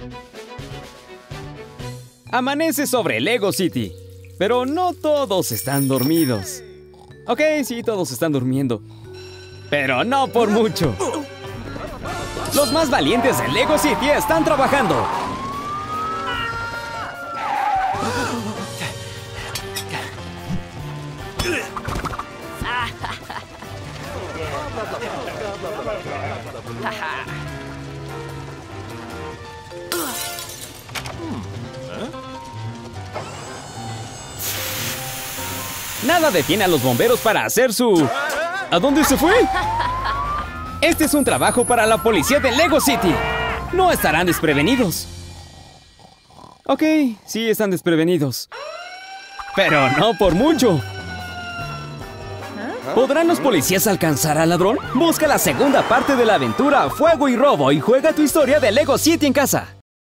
Amanece sobre Lego City, pero no todos están dormidos. Ok, sí, todos están durmiendo, pero no por mucho. Los más valientes de Lego City están trabajando. Nada detiene a los bomberos para hacer su... ¿A dónde se fue? Este es un trabajo para la policía de Lego City. No estarán desprevenidos. Ok, sí están desprevenidos, pero no por mucho. ¿Podrán los policías alcanzar al ladrón? Busca la segunda parte de la aventura Fuego y Robo y juega tu historia de Lego City en casa.